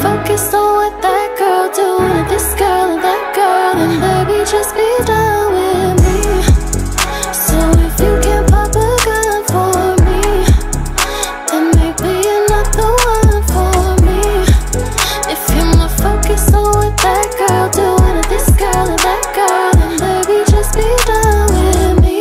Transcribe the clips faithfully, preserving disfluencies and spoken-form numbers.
focused on what that girl doing, and this girl and that girl, then baby just be done with me. So if you can't pop a gun for me, then maybe you're not the one for me. If you're more focused on what that girl doing, and this girl and that girl, then baby just be done with me.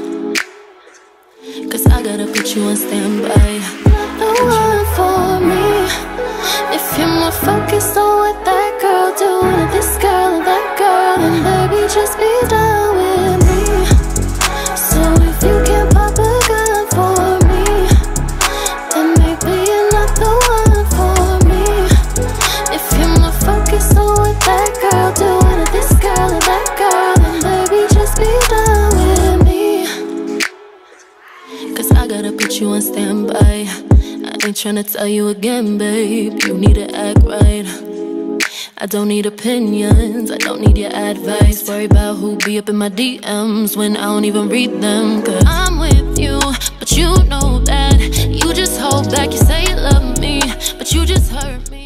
Cause I gotta put you on standby. Not the one for me. If you're more focused on what that girl doing, and this girl and that girl, then baby just be done with me. So if you can't pop a gun for me, then maybe you're not the one for me. If you're more focused on what that girl doing, and this girl and that girl, then baby just be done with me. Cause I gotta put you on standby. I ain't tryna tell you again, babe, you need to act right. I don't need opinions, I don't need your advice. Worry about who be up in my D Ms when I don't even read them. Cause I'm with you, but you know that you just hold back. You say you love me, but you just hurt me.